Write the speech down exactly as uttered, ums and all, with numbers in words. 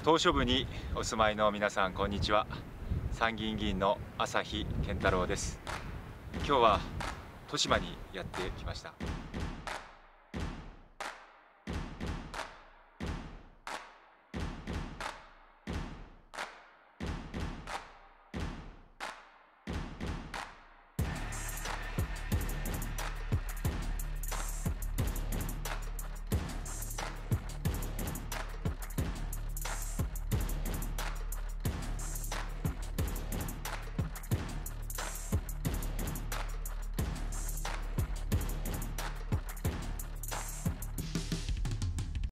島しょ部にお住まいの皆さん、こんにちは。参議院議員の朝日健太郎です。今日は豊島にやってきました。